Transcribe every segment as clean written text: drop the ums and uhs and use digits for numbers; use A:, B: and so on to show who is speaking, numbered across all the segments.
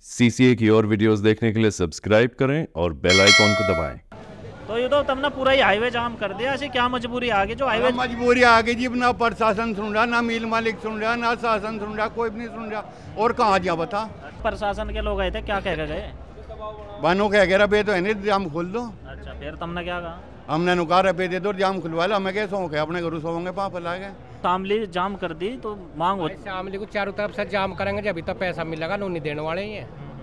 A: CCA की और videos देखने के लिए सब्सक्राइब करें और बेल आइकॉन को दबाएं।
B: तो ये तो तुमने पूरा ही हाईवे जाम कर दिया। ऐसी क्या मजबूरी आ गई जो हाईवे?
C: मजबूरी आ गई जी, ना प्रशासन सुन रहा, ना मिल मालिक सुन रहा, ना शासन सुन रहा, कोई भी नहीं सुन रहा। और कहाँ जा बता।
B: प्रशासन के लोग आए थे, क्या कह के गए?
C: बानो कह गया बे तो है नहीं, जाम खोल दो।
B: अच्छा, फिर तुमने क्या कहा?
C: हमने नुका रुपये दे दो, जाम खुलवा लो। हमें क्या शौक है, अपने घर सोओगे पापा ला गए।
B: शामली जाम कर दी तो मांग होती।
D: शामली को चारों तरफ से जाम करेंगे जब तो पैसा मिलेगा, नहीं देने वाले ही हैं।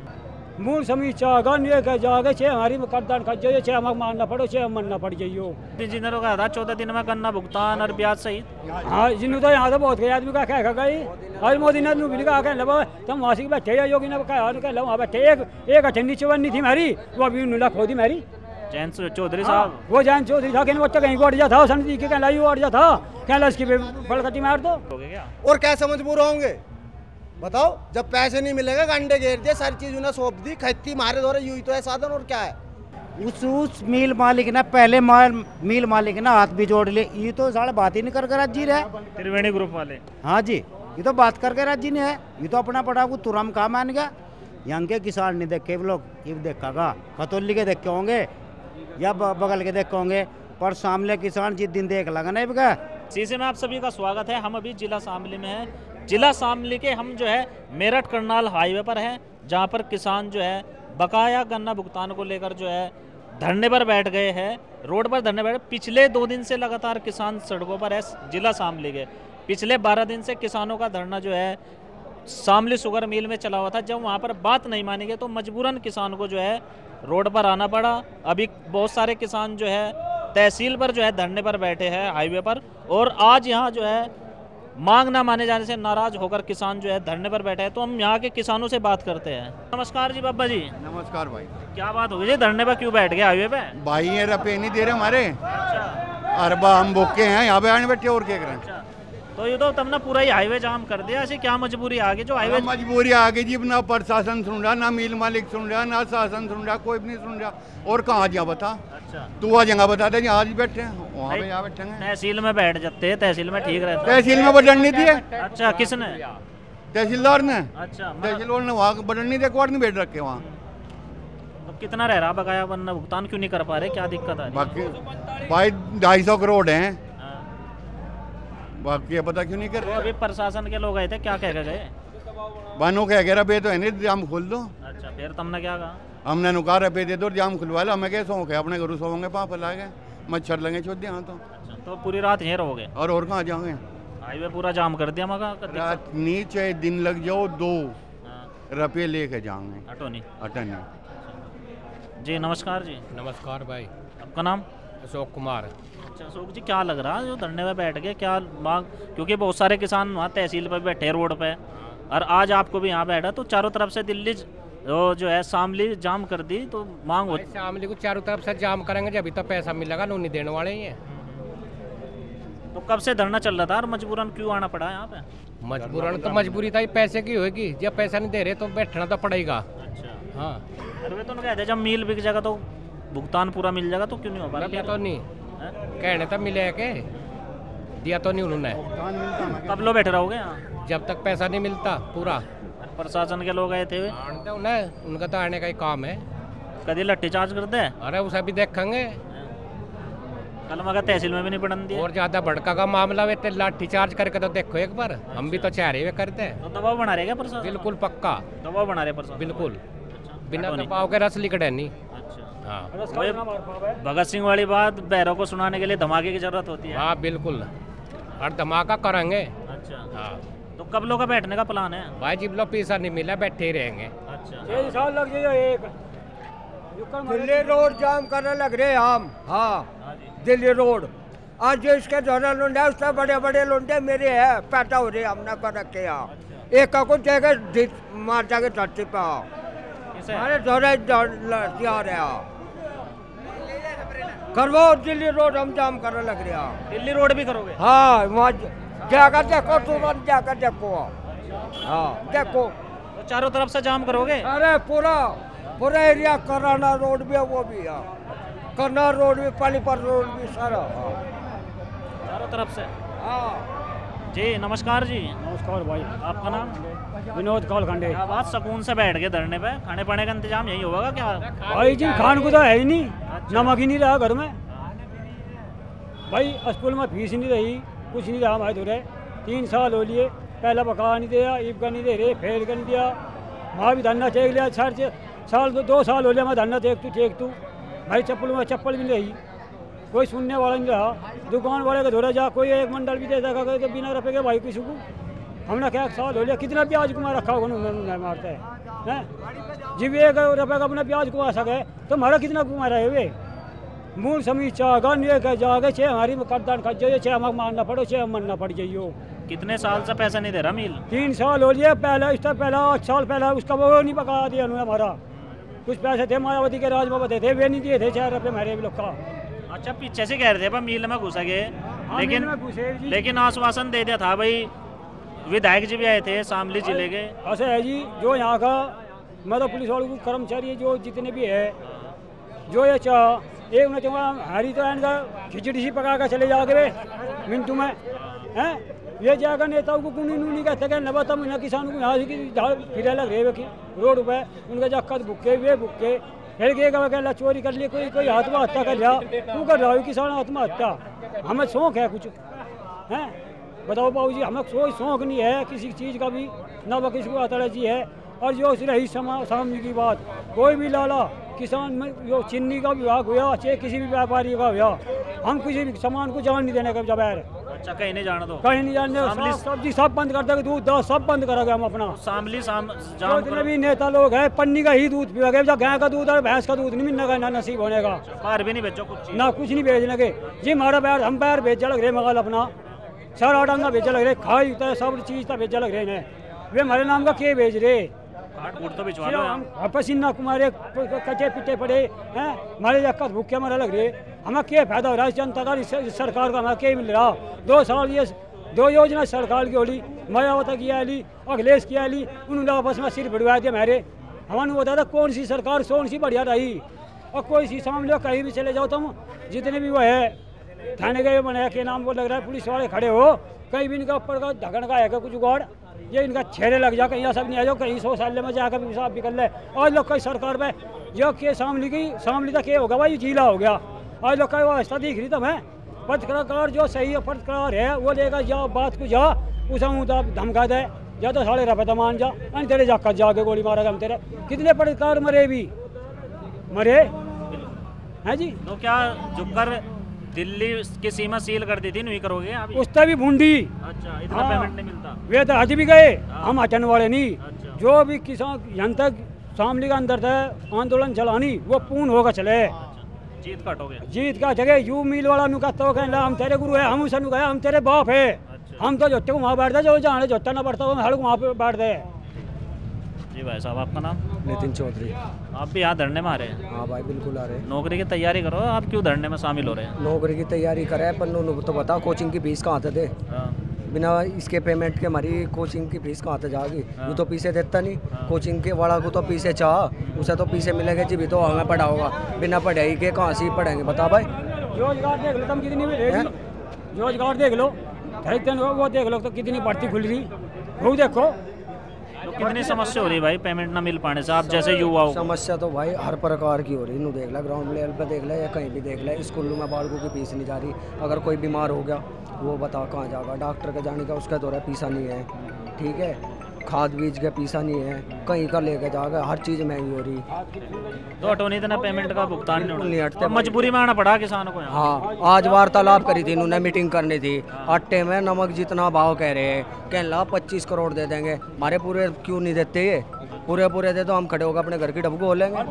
E: मूल समीक्षा ये कह जागे छे हमारी करदान खा जाइए, छे हमें मानना पड़ो, छे हम मनना पड़ जाइयो।
B: इंजीनियरों का था 14 दिन में गन्ना भुगतान और ब्याज सहित।
E: हाँ जिन्हों तो यहाँ तो बहुत गए आदमी का कह गई। आज मोदी ने भी कहा कह लो तुम वहाँ से बैठे योगी ने कह लो वहाँ बैठे एक अठन्नी चवन्नी थी हमारी, वो अभी नुला खो दी मेरी।
B: जैन चौधरी साहब,
E: वो जैन चौधरी था कि बच्चा कहीं को अड़ जा था, सन जी के कहला अड़ जा था, कहला इसकी फलकटी मार दो।
F: और कैसे मजबूर होंगे बताओ, जब पैसे नहीं मिलेगा गंडे घेर दिए, सारी चीज उन्हें सौंप दी, खेती मारे दौरे यूं ही तो है साधन, और क्या है।
G: उस मिल मालिक ने पहले मिल मालिक ने हाथ भी जोड़ लिए, ये तो साढ़े बात ही नहीं कर राजी रहे
B: त्रिवेणी ग्रुप वाले।
G: हाँ जी, ये तो बात करके राजी नहीं है, ये तो अपना पड़ा को तुरंत कहा मान गया। यहाँ के किसान नहीं देखे, लोग ये देखेगा खतौली के देखे होंगे या बगल के देखे होंगे, पर सामने किसान जिस दिन देख लगा नहीं बगा।
B: सीसी में आप सभी का स्वागत है। हम अभी जिला शामली में हैं। जिला शामली के हम जो है मेरठ करनाल हाईवे पर हैं, जहां पर किसान जो है बकाया गन्ना भुगतान को लेकर जो है धरने पर बैठ गए हैं। रोड पर धरने बैठे पिछले 2 दिन से लगातार किसान सड़कों पर है। जिला शामली के पिछले 12 दिन से किसानों का धरना जो है शामली शुगर मिल में चला हुआ था। जब वहां पर बात नहीं मानी गई तो मजबूरन किसान को जो है रोड पर आना पड़ा। अभी बहुत सारे किसान जो है तहसील पर जो है धरने पर बैठे हैं हाईवे पर, और आज यहाँ जो है मांग ना माने जाने से नाराज होकर किसान जो है धरने पर बैठे हैं। तो हम यहाँ के किसानों से बात करते हैं। नमस्कार जी बाबा जी।
C: नमस्कार भाई।
B: क्या बात हो गई जी, धरने पर क्यों बैठ गए हाईवे पे?
C: भाई ये रुपये नहीं दे रहे हमारे।
B: अच्छा,
C: अरबा हम भूखे हैं, यहाँ पे आने बैठे और क्या करें।
B: अच्छा, तो ये तो तुमने पूरा ही हाईवे जाम कर दिया। ऐसी क्या मजबूरी आ गई जो हाईवे?
C: मजबूरी आ गई जी, ना प्रशासन सुन रहा, ना मिल मालिक सुन रहा, ना शासन सुन रहा, कोई भी नहीं सुन रहा। और कहाँ जा बता।
B: अच्छा,
C: तू आ जगह बता दे, आज बैठे हैं वहाँ पे, यहाँ बैठेंगे।
B: तहसील में बैठ जाते हैं, तहसील में ठीक रहता है।
C: तहसील में बटन नहीं दिए।
B: अच्छा, किसने?
C: तहसीलदार ने।
B: अच्छा,
C: तहसीलदार ने वहाँ बटन नहीं दिया, कोर्ट नहीं बैठ रखे वहाँ।
B: तो कितना रह रहा बकाया वरना भुगतान क्यों नहीं कर पा रहे, क्या दिक्कत है?
C: बाकी भाई 250 करोड़ हैं, बाकी पता क्यों नहीं कर
B: तो
C: रहे।
B: अभी प्रशासन के लोग आए थे, क्या कह के गए?
C: बानो कह गया बे तो है नहीं, जाम खोल दो।
B: अच्छा, फिर तुमने क्या कहा?
C: हमने नुका रुपये दे दो, जाम खुलवा लो। हमें क्या शौक है, अपने घर सोओगे पापा ला गए, मच्छर लगे छोड़ दिया। हाँ तो
B: अच्छा, तो पूरी रात यहीं रहोगे?
C: और कहाँ जाओगे।
B: हाईवे पूरा जाम कर दिया मगा?
C: रात नीचे दिन लग जाओ 2 रुपये लेके जाओगे।
B: हटो नहीं।
C: अटन
B: जी नमस्कार जी।
D: नमस्कार भाई।
B: आपका नाम?
D: अशोक कुमार।
B: अच्छा अशोक जी, क्या लग रहा है जो धरने पे बैठ गए, क्या मांग? क्योंकि बहुत सारे किसान वहाँ तहसील पर बैठे रोड पे, और आज आपको भी यहाँ बैठा, तो चारों तरफ से दिल्ली जो है शामली जाम कर दी, तो मांग होती।
D: शामली को चारों तरफ से जाम करेंगे जब तो पैसा मिलेगा, नहीं देने वाले ही हैं।
B: तो कब से धरना चल रहा था और मजबूरन क्यों आना पड़ा यहाँ पे?
D: मजबूरन तो मजबूरी था, पैसे की होगी, जब पैसा नहीं दे रहे तो बैठना तो पड़ेगा।
B: अच्छा,
D: हाँ,
B: अरे तो कहते जब मील बिक जाएगा तो भुगतान पूरा मिल जाएगा, तो क्यों नहीं हो पा
D: दिया
B: रहा?
D: तो नहीं, कहने तो मिले के दिया तो नहीं उन्होंने।
B: कब लो बैठे रहोगे यहाँ
D: जब तक पैसा नहीं मिलता पूरा।
B: प्रशासन के लोग आए थे,
D: उन्हें उनका तो आने का ही काम है।
B: कभी लट्ठी चार्ज करते हैं?
D: अरे उसे भी देखेंगे,
B: कल मगर तहसील में भी नहीं पड़न दिया।
D: और ज्यादा भड़का का मामला वे तो लाठी चार्ज करके तो देखो एक बार, हम भी तो चाह रहे करते हैं।
B: तो दबाव बना रहे क्या प्रशासन?
D: बिल्कुल पक्का
B: दबाव बना रहे प्रशासन,
D: बिल्कुल।
B: अच्छा,
D: बिना
B: हटो नहीं।
D: दबाव के रस लिखड़े नहीं।
B: अच्छा,
D: हाँ
B: वही भगत सिंह वाली बात, बैरों को सुनाने के लिए धमाके की जरूरत होती है।
D: हाँ बिल्कुल, और धमाका करेंगे।
B: अच्छा,
D: हाँ
B: तो कब लोग का बैठने का प्लान है?
D: भाई जिब लोग पैसा नहीं मिला बैठे ही रहेंगे।
B: अच्छा,
E: 6 साल लग जाइए एक
F: दिल्ली रोड जाम करने लग रहे हम। हाँ दिल्ली रोड आज जो इसके दोनों लुंडे उससे बड़े बड़े लुंडे मेरे हैं, पैदा हो रहे हमने कर रखे यहाँ। एक का कुछ जगह मार जाके धरती पे आओ,
B: किसे?
F: अरे दोनों लड़कियाँ रहे करवो दिल्ली रोड हम जाम करने लग रहे हैं।
B: दिल्ली रोड भी करोगे?
F: हाँ वहाँ जाकर देखो, तुरंत जाकर देखो। हाँ देखो,
B: तो चारों तरफ से जाम करोगे?
F: अरे पूरा एरिया कराना रोड भी है, वो भी है करनाल रोड भी, पानीपत रोड भी सारा।
B: चारों तरफ से?
F: हाँ
B: जी नमस्कार जी,
E: नमस्कार भाई।
B: आपका नाम?
E: विनोद कालखंडे।
B: क्या बात, सुकून से बैठ गए धरने पे, खाने पाने का इंतजाम यही होगा क्या?
E: भाई जी खान को तो है ही नहीं, नमक ही नहीं रहा घर में भाई। स्कूल में फीस नहीं रही, कुछ नहीं रहा हमारे धुरे। 3 साल हो लिए, पहला बका नहीं दिया, ईब का नहीं दे रहे, फेल का नहीं दिया। वहाँ भी धरना टेक लिया, 2 साल हो लिया मैं धरना टेक तू भाई। चप्पल में चप्पल भी नहीं रही, कोई सुनने वाला नहीं रहा। दुकान वाले का धोरा जा, कोई एक मंडल भी दे सका तो बिना रुपये के भाई किसी को। हमने क्या साल हो लिया, कितना ब्याज कुमार रखा होगा उन्होंने मारते हैं जब 1 रुपये का अपना ब्याज कुमा सके तो हमारा कितना कुमार है वे। मूल समीक्षा गन ये कह जागे, 6 हमारी करदान खा जाइए, 6 हमें मारना पड़ो, 6 हम मरना पड़ जाइए।
B: कितने साल से पैसा नहीं दे रहा मिल?
E: 3 साल हो लिए, पहला इससे पहला 8 साल पहला उसका वो नहीं पका दिया उन्होंने हमारा। कुछ पैसे थे मायावती के राज में बते थे, वे नहीं दिए थे 4 रुपये मेरे भी लोग का।
B: अच्छा, पीछे से कह रहे थे पर मिल में घुसा गए, लेकिन आश्वासन दे दिया था भाई। विधायक जी भी आए थे शामली जिले के।
E: ऐसे है जी, जो यहाँ का मतलब पुलिस वालों को कर्मचारी जो जितने भी है, जो ये चाह एक ने हरी तो इनका खिचड़ी सी पका कर चले जाओगे वे मिनटू में हैं। ये जाकर नेताओं को कुनी नूनी कहते हैं नबा तम यहाँ किसानों को यहाँ से फिर लग रहे रोड पे उनका जाकर भुक्के वे भुक्के फिर के चोरी कर लिए, कोई आत्महत्या कर लिया, तू कर रहा हो किसान आत्महत्या। हमें शौक है कुछ हैं, बताओ बाबू जी, हमें कोई शौक नहीं है किसी चीज़ का भी, ना वो किसी को अतरजी है। और जो रही सामने की बात, कोई भी लाला किसान में जो चीनी का विभाग हुआ, चाहे किसी भी व्यापारी का हुआ, हम किसी भी सामान को जान नहीं देने का जबैर।
B: अच्छा, कहीं नहीं जाना दो,
E: कहीं नहीं जाने, सब्जी सब बंद कर देंगे, दूध दस सब बंद करेंगे हम अपना। जितने भी नेता लोग हैं पन्नी का ही दूध पिएगा, जब गाय का दूध और भैंस का दूध नहीं मिलने का, ना नसीब होने का।
B: बाहर भी नहीं बेचो कुछ,
E: ना कुछ नहीं बेचने के जी। हमारा पैर हम पैर बेचा लग रहे मगाल अपना, सारा डांगा बेचा लग रहे, खाई तो सब चीज़ तो बेचा लग रहे हैं। वे हमारे नाम का क्या बेच रहे, तो पसीना कुमारे कच्चे पिटे पड़े हैं, हमारे जगह भूखे हमारा लग रहे। हमें क्या फायदा हो रहा है जनता का, सरकार का हमें क्या मिल रहा। 2 साल ये 2 योजना सरकार की होली, मायावती की आली, अखिलेश की आली, उन्होंने आपस में सिर भिड़वा दिया हमारे। हमारे बताया था कौन सी सरकार कौन सी बढ़िया रही। और कोई सी सामने कहीं भी चले जाओ तुम, जितने भी वो है थाने गए बनाया के नाम को लग रहा है, पुलिस वाले खड़े हो, कहीं भी इनका ऊपर का ढकन का है कुछ जुगाड़, ये इनका छेड़े लग जा, कहीं सब नहीं आ जाओ, कहीं 100 साल में जाकर भी हिसाब निकल ले। आज लोग कई सरकार में जो के सामने तक ये होगा भाई जिला हो गया। आज लोग कई व्यवस्था दिख रही तुम्हें, पत्रकार जो सही है पत्रकार है वो लेगा जा बात को जा, उसे मुँह धमका दे, या तो 1.5 रुपये मान जा, तेरे जाकर जाके गोली मारेगा हम तेरे। कितने पत्रकार मरे भी मरे हैं जी।
B: तो क्या झुककर दिल्ली की सीमा सील कर दी थी, नहीं करोगे अभी?
E: उससे भी भूंडी।
B: अच्छा, इतना पेमेंट नहीं मिलता।
E: वे तो हज भी गए, हम हटन वाले नहीं। अच्छा। जो भी किसान यहाँ तक शामली का अंदर था आंदोलन चलानी, वो पूर्ण होगा चले।
B: जीत काट हो गया,
E: जीत का जगह यू मिल वाला नु कहता हो हम तेरे गुरु है, हम उसे नु हम तेरे बाप है। अच्छा। हम तो जोते को वहाँ बैठ दे, जो जाने जोता ना पड़ता हड़ वहाँ पे बैठ दे।
B: जी भाई साहब, आपका नाम?
H: नितिन चौधरी।
B: आप भी यहाँ धरने में आ रहे हैं?
H: हाँ भाई बिल्कुल आ रहे हैं।
B: नौकरी की तैयारी करो, आप क्यों धरने में शामिल हो रहे हैं?
H: नौकरी की तैयारी करे पर तो बता कोचिंग की फीस कहाँ दे, बिना इसके पेमेंट के हमारी कोचिंग की फीस कहाँ से जाएगी। वो तो पीछे देता नहीं, कोचिंग के वाला को तो पीछे चाह, उसे तो पीछे मिलेगा जी भी तो हमें पढ़ा होगा, बिना पढ़ाई के कहाँ से पढ़ेंगे बता भाई।
E: रोजगार देख लो तुम कितनी मिलेगी, रोजगार देख लो, वो देख लो तो कितनी भर्ती खुल रही, वो देखो।
B: तो कितनी समस्या हो रही है भाई पेमेंट ना मिल पाने से, आप जैसे युवाओं?
H: समस्या तो भाई हर प्रकार की हो रही है, देख ला ग्राउंड लेवल पे देख ले या कहीं भी देख ले, स्कूलों में बालकों की फीस नहीं जा रही। अगर कोई बीमार हो गया वो बता कहाँ जाएगा, डॉक्टर का जाने का उसका दौरा पीसा नहीं है, ठीक है, खाद बीज का पीसा नहीं है, कहीं का लेके जाएगा, हर चीज़ महंगी हो रही।
B: तो हटो नहीं देना पेमेंट का भुगतान नहीं हटता, मजबूरी में आना पड़ा किसानों को।
H: हाँ, आज वार्तालाप करी थी इन्होंने, मीटिंग करनी थी। आटे में नमक जितना भाव कह रहे हैं, कहला 25 करोड़ दे देंगे, हमारे पूरे क्यों नहीं देते, ये पूरे दे तो हम खड़े होकर अपने घर की डब्बू खोल लेंगे।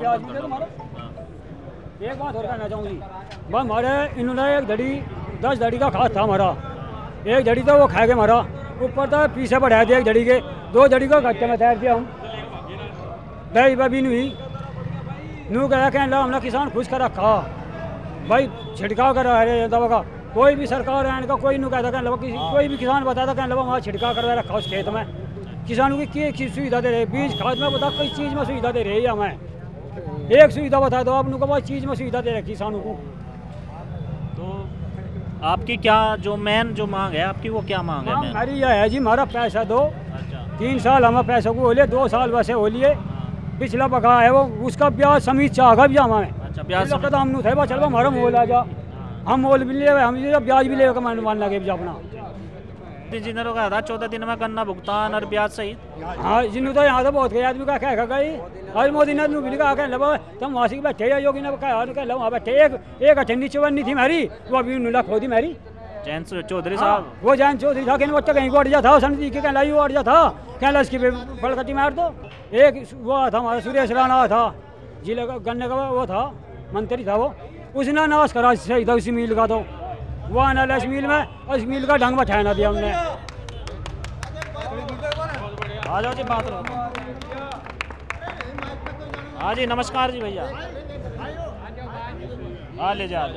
E: एक बात और कहना चाहूँगी, हमारे इन्होंने 10 धड़ी का खाद था हमारा, 1 धड़ी तो वो खा के हमारा, ऊपर तो पीछे बढ़ा दिया 1 धड़ी के, 2 धड़ी को घट्टे में तैयार दिया हम, दही बबी नहीं नू गया कह लो हमने किसान खुश कर रखा भाई, छिड़काव कर रहा है दवा का। कोई भी सरकार है इनका कोई नहीं कहता कह लो, कोई भी किसान बताता कह लो वहाँ छिड़काव करवा रखा उस खेत में। किसानों की सुविधा दे रहे, बीज खाद में बता कोई चीज़ में सुविधा दे रही है हमें, एक सुविधा बता दो आप लोगों को, चीज़ में सुविधा दे रही किसानों को।
B: तो आपकी क्या जो मेन जो मांग है आपकी, वो क्या मांग है?
E: हमारी यह है जी, हमारा पैसा दो।
B: अच्छा
E: 3 साल हमें पैसों को हो लिए, 2 साल वैसे हो लिए। पिछला बकाया है वो, उसका ब्याज समीत चाह भी हमें।
B: अच्छा ब्याज
E: तो हम थे चल हमारा मोल आ जा, हम मोल भी ले, हम ब्याज भी ले मान लगे अपना।
B: इंजीनियरों का था 14 दिन में गन्ना भुगतान और ब्याज सहित।
E: हाँ जिन्हों तो यहाँ तो बहुत कई आदमी का कह गई। आज मोदी ने भी कहा कह लो तुम वासी बैठे या योगी ने कहा कह लो वहाँ बैठे। एक अठन्नी चवन्नी थी मेरी, वो अभी नुला खो दी मेरी।
B: जैन चौधरी साहब,
E: वो जैन चौधरी था, बच्चा कहीं को अट जा था, सन जी के कहलाई वो अट जा था, कहला इसकी बड़कटी मार दो। एक वो था हमारा सुरेश राणा था, जिले का गन्ने का वो था, मंत्री था वो, उसने नाश करा सही था उसी मील का। तो वो आना इस मील में, और इस मील का ढंग बैठाया ना दिया हमने।
B: आ जाओ जी बात लो। हाँ जी नमस्कार जी भैया, आ ले जा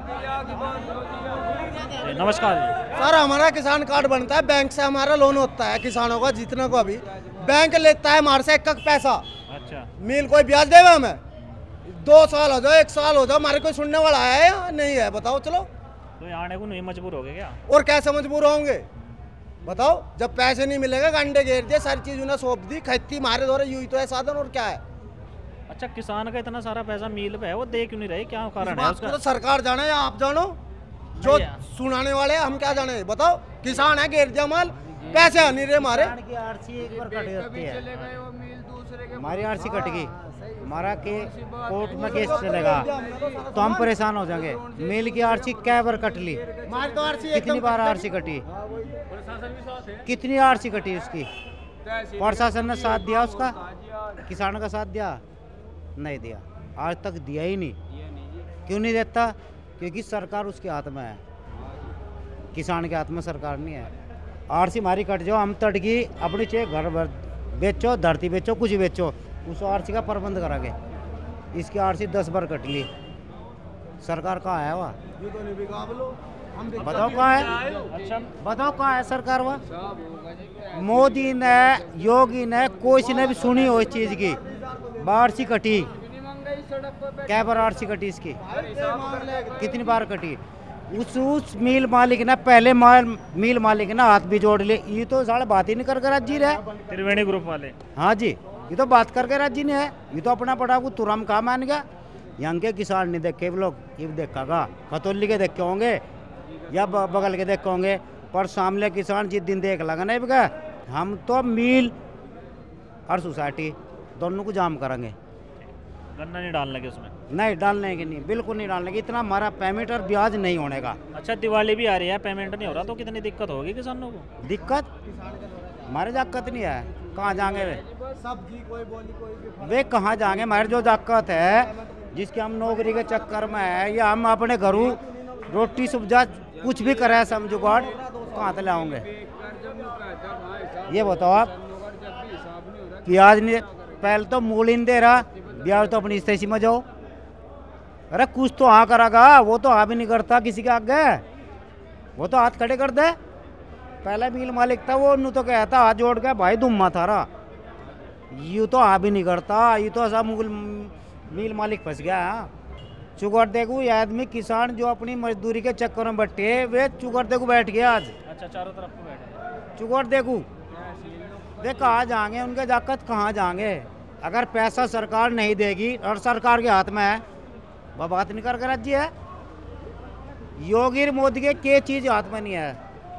B: नमस्कार जी।
I: सर हमारा किसान कार्ड बनता है, बैंक से हमारा लोन होता है किसानों का, जितना को अभी बैंक लेता है हमारे से एक पैसा।
B: अच्छा
I: मिल कोई ब्याज देगा हमें? 2 साल हो जाओ, 1 साल हो जाओ, हमारे कोई सुनने वाला है या नहीं है? बताओ चलो।
B: तो आने को नहीं मजबूर हो गए क्या?
I: और कैसे मजबूर होंगे बताओ? जब पैसे नहीं मिलेगा गंडे घेर दिए, सारी चीज उन्हें सौंप दी, खेती मारे दौरे यूं ही तो है साधन, और क्या है?
B: अच्छा किसान का इतना सारा पैसा मील पे है, वो दे क्यों नहीं रहे, क्या कारण है उसका?
I: तो सरकार जाने या आप जानो, जो सुनाने वाले हम क्या जाने? बताओ किसान है, घेर दिया माल, पैसे आ नहीं रहे हमारे।
G: की आरसी एक बार कट जाती है, हमारी आरसी कट गई, हमारा के कोर्ट में केस चलेगा तो हम परेशान हो जाएंगे। मिल की आरसी कै बार कट ली, कितनी बार आरसी कटी, कितनी आरसी कटी उसकी? प्रशासन ने साथ दिया उसका, किसान का साथ दिया नहीं दिया, आज तक दिया ही नहीं। क्यों नहीं देता? क्योंकि सरकार उसके हाथ में है, किसान के हाथ में सरकार नहीं है। आरसी हमारी कट जाओ, हम तड़की अपनी चाहे घर भर बेचो, धरती बेचो, कुछ बेचो, उस आरसी का प्रबंध करांगे। इसकी आरसी 10 बार कट ली, सरकार कहाँ है वह? बताओ कहाँ है?
B: अच्छा
G: बताओ कहाँ है सरकार वह? मोदी ने, योगी ने, कोई ने भी सुनी हो इस चीज़ की? आरसी कटी, क्या बार आरसी कटी इसकी? कितनी बार कटी? उस मिल मालिक ने पहले मिल मालिक ने हाथ भी जोड़ लिए। ये तो साढ़े बात ही नहीं कर राजी रहे,
B: त्रिवेणी ग्रुप वाले।
G: हाँ जी, ये तो बात करके राजी नहीं है, ये तो अपना पड़ा को तुरम कहा मान गया। यहाँ के किसान नहीं देखे वो लोग, ये देखेगा खतौली के देखे होंगे या बगल के देखे होंगे, पर सामने किसान जिस दिन देख लगा नहीं बगा, हम तो मिल और सोसाइटी दोनों को जाम करेंगे।
B: गन्ना नहीं डालने के उसमें?
G: नहीं डालने की नहीं, बिल्कुल नहीं डालने की, इतना हमारा पेमेंट और ब्याज नहीं होने का।
B: अच्छा दिवाली भी आ रही है, पेमेंट नहीं हो रहा तो कितनी दिक्कत होगी किसानों को?
G: दिक्कत हमारे दिक्कत नहीं है, कहाँ जाएंगे वे? वे कहाँ जाएंगे? हमारे जो दिक्कत है, जिसके हम नौकरी के चक्कर में है या हम अपने घरों रोटी सब्जा कुछ भी करे हम जुगाड़, कहाँ से लाओगे? ये बताओ आप। ब्याज नहीं, पहले तो मूल ही नहीं दे रहा, ब्याज तो अपनी स्थिति में जाओ। अरे कुछ तो हाँ करागा, वो तो हाँ भी नहीं करता किसी के आगे, वो तो हाथ खड़े कर दे। पहले मिल मालिक था, वो नू तो कहता हाथ जोड़ के भाई दुम्मा थारा, यूँ तो हाँ भी नहीं करता, ये तो ऐसा मिल मालिक फंस गया है। चुगर देखो ये आदमी किसान जो अपनी मजदूरी के चक्कर में बैठे, वे चुगर देखो बैठ गया आज।
B: अच्छा चारों तरफ को बैठे
G: चुगर देखो, वे कहाँ जाएंगे? उनके जाकत कहाँ जाएंगे? अगर पैसा सरकार नहीं देगी और सरकार के हाथ में है, वह बात नहीं कर राज्य है। योगी और मोदी के चीज़ हाथ में नहीं है।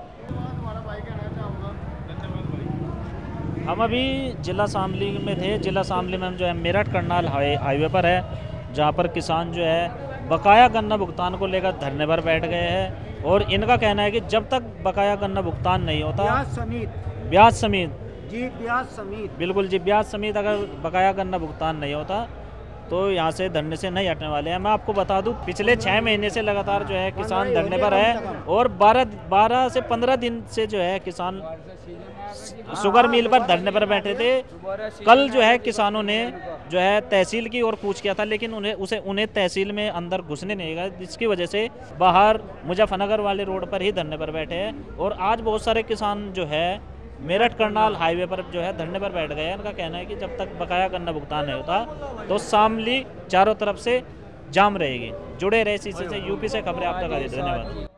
B: हम अभी जिला शामली में थे। जिला शामली में हम जो है मेरठ करनाल हाईवे पर है, जहाँ पर किसान जो है बकाया गन्ना भुगतान को लेकर धरने पर बैठ गए हैं। और इनका कहना है कि जब तक बकाया गन्ना भुगतान नहीं होता, ब्याज समेत
G: जी, ब्याज समेत,
B: बिल्कुल जी, ब्याज समेत अगर बकाया गन्ना भुगतान नहीं होता तो यहाँ से धरने से नहीं हटने वाले हैं। मैं आपको बता दूं, पिछले 6 महीने से लगातार जो है किसान धरने पर है, और 12 से 15 दिन से जो है किसान शुगर मिल पर धरने पर बैठे थे। कल जो है किसानों ने जो है तहसील की ओर कूच किया था, लेकिन उन्हें तहसील में अंदर घुसने नहीं गया, जिसकी वजह से बाहर मुजफ्फरनगर वाले रोड पर ही धरने पर बैठे हैं। और आज बहुत सारे किसान जो है मेरठ करनाल हाईवे पर जो है धरने पर बैठ गए हैं। इनका कहना है कि जब तक बकाया गन्ना भुगतान नहीं होता तो शामली चारों तरफ से जाम रहेगी। जुड़े रहे इसी से यूपी से खबरें आप तक आ रही। धन्यवाद।